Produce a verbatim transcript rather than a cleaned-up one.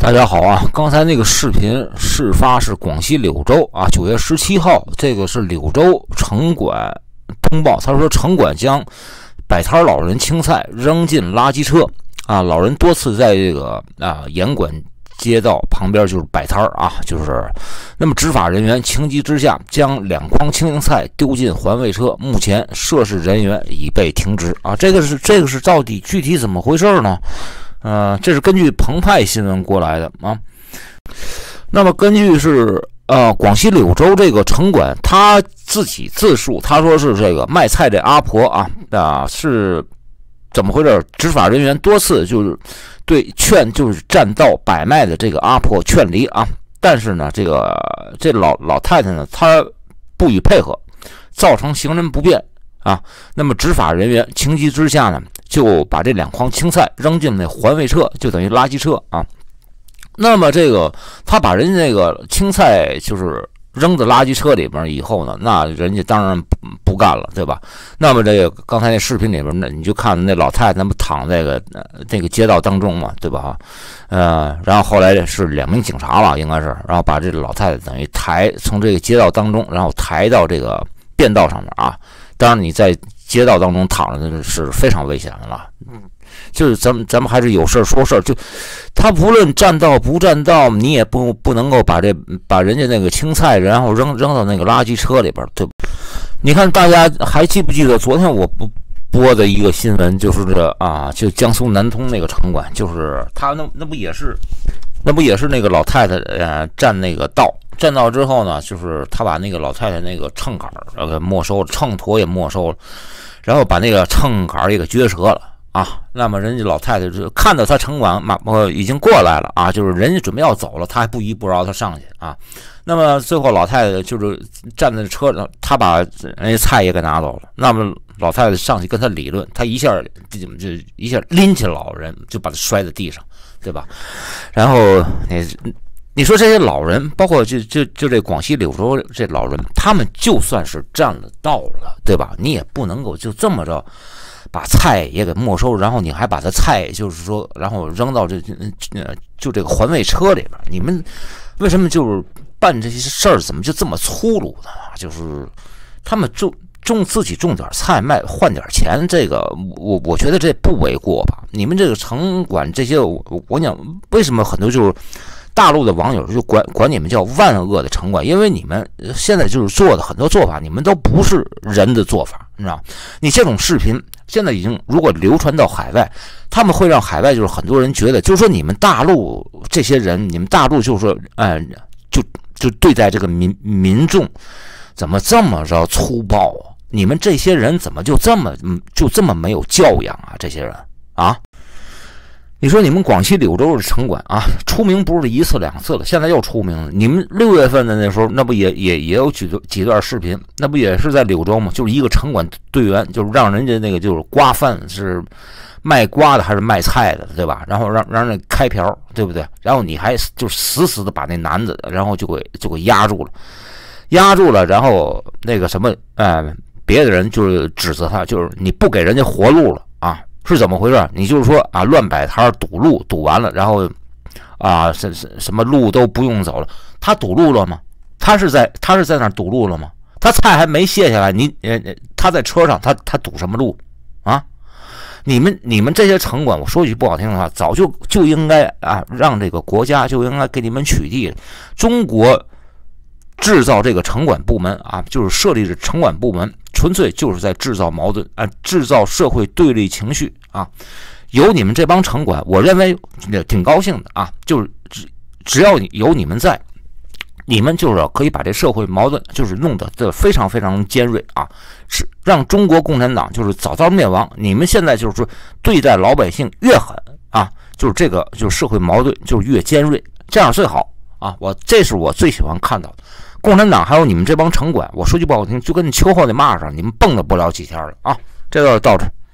大家好啊！刚才那个视频事发是广西柳州啊，九月十七号，这个是柳州城管通报，他说城管将摆摊老人青菜扔进垃圾车啊，老人多次在这个啊严管街道旁边就是摆摊啊，就是那么执法人员情急之下将两筐青菜丢进环卫车，目前涉事人员已被停职啊。这个是这个是到底具体怎么回事呢？呃，这是根据澎湃新闻过来的啊。那么根据是呃广西柳州这个城管他自己自述，他说是这个卖菜这阿婆啊啊是怎么回事？执法人员多次就是对劝就是占道摆卖的这个阿婆劝离啊，但是呢，这个这老老太太呢，她不予配合，造成行人不便啊。那么执法人员情急之下呢，就把这两筐青菜扔进那环卫车，就等于垃圾车啊。那么这个他把人家那个青菜就是扔到垃圾车里边以后呢，那人家当然不干了，对吧？那么这个刚才那视频里边呢，你就看那老太太那不躺在个呃这个街道当中嘛，对吧？哈，呃，然后后来是两名警察吧，应该是，然后把这个老太太等于抬从这个街道当中，然后抬到这个便道上面啊。当然你在街道当中躺着是非常危险的了。嗯，就是咱们咱们还是有事说事，就他不论占道不占道，你也不不能够把这把人家那个青菜然后扔扔到那个垃圾车里边，对吧？你看大家还记不记得昨天我不播的一个新闻，就是这啊，就江苏南通那个城管，就是他那那不也是那不也是那个老太太呃占那个道。占道之后呢，就是他把那个老太太那个秤杆呃没收了，秤砣也没收了，然后把那个秤杆也给撅折了啊。那么人家老太太就看到他城管马呃已经过来了啊，就是人家准备要走了，他还不依不饶他上去啊。那么最后老太太就是站在车上，他把人家菜也给拿走了。那么老太太上去跟他理论，他一下就就一下拎起老人，就把他摔在地上，对吧？然后你。你说这些老人，包括就就就这广西柳州这老人，他们就算是占了道了，对吧？你也不能够就这么着把菜也给没收，然后你还把他菜就是说，然后扔到这呃就这个环卫车里边。你们为什么就是办这些事儿，怎么就这么粗鲁呢？就是他们种种自己种点菜卖换点钱，这个我我觉得这不为过吧？你们这个城管这些，我我讲为什么很多就是。大陆的网友就管管你们叫万恶的城管，因为你们现在就是做的很多做法，你们都不是人的做法，你知道？你这种视频现在已经如果流传到海外，他们会让海外就是很多人觉得，就是说你们大陆这些人，你们大陆就是说，呃，就就对待这个民民众怎么这么着粗暴啊？你们这些人怎么就这么就这么没有教养啊？这些人啊？你说你们广西柳州的城管啊，出名不是一次两次了，现在又出名了。你们六月份的那时候，那不也也也有几几段视频，那不也是在柳州吗？就是一个城管队员，就是让人家那个就是瓜贩是卖瓜的还是卖菜的，对吧？然后让让人开瓢，对不对？然后你还就死死的把那男的，然后就给就给压住了，压住了，然后那个什么，呃，别的人就是指责他，就是你不给人家活路了啊。是怎么回事？你就是说啊，乱摆摊堵路，堵完了，然后啊，什什什么路都不用走了。他堵路了吗？他是在他是在那儿堵路了吗？他菜还没卸下来，你呃他在车上，他他堵什么路啊？你们你们这些城管，我说句不好听的话，早就就应该啊，让这个国家就应该给你们取缔了。中国制造这个城管部门啊，就是设立的城管部门。纯粹就是在制造矛盾啊，制造社会对立情绪啊！有你们这帮城管，我认为也挺高兴的啊！就是只只要有你们在，你们就是可以把这社会矛盾就是弄得这非常非常尖锐啊，是让中国共产党就是早早灭亡。你们现在就是说对待老百姓越狠啊，就是这个就是社会矛盾就越尖锐，这样最好啊！我这是我最喜欢看到的。共产党还有你们这帮城管，我说句不好听，就跟秋后那蚂蚱，你们蹦跶不了几天了啊！这就到这。